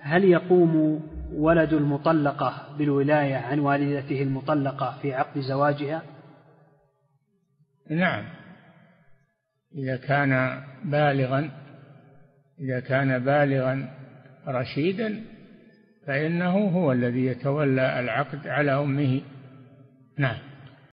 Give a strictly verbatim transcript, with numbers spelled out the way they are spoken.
هل يقوم ولد المطلقة بالولاية عن والدته المطلقة في عقد زواجها؟ نعم، إذا كان بالغا إذا كان بالغا رشيدا فإنه هو الذي يتولى العقد على أمه. نعم.